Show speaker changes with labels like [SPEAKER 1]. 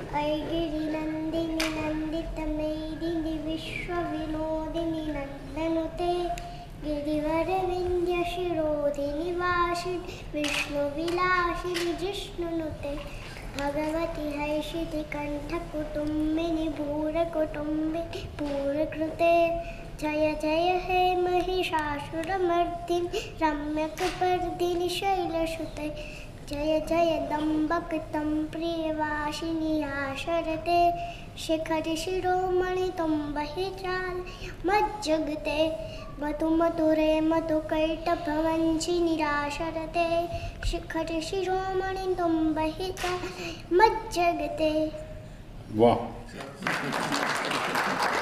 [SPEAKER 1] ऐगिरिनन्दिनि नन्दितमेदिनि विश्वविनोदिनि नन्दनुते गिरिवरविन्द्यशिरोधिनि वासिनि विष्णुविलासिनि जिष्णुनुते भगवति हैषितिकण्ठकुटुम्बिनि भूरकुटुम्बिनि भूरकृते जय जय हे महिषासुरमर्दिनि रम्यकपर्दिनि शैलसुते जय जय दम्बकतम्प्रियवासिनि आशरते शिखरि शिरोमणि तुम्बहिचाल मज्जगते मधुमधुरे मधुकैटभवंशि निराशरते शिखरि शिरोमणि तुम्बहिचाल मज्जगते।
[SPEAKER 2] वाह।